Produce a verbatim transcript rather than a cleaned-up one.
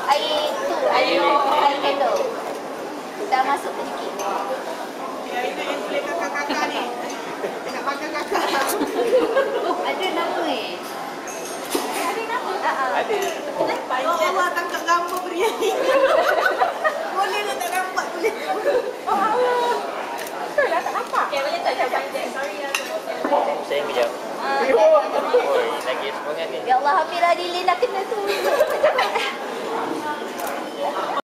air tu, air air candle. Dah masuk sedikit. Ya, itu yang boleh kakak-kakak ni. Nak makan kakak. Ada nama eh? Ada nama? Ada. Oh Allah, tangkap gambar biryani. Boleh ke tak nampak boleh? Oh Allah. Betul lah, tak nampak. Okay, boleh tak cakap je? Sorry lah. Saya kejap. Ah, Oi, lagi semangat ni. ya Allah, Hamira Lilin dah kena tu.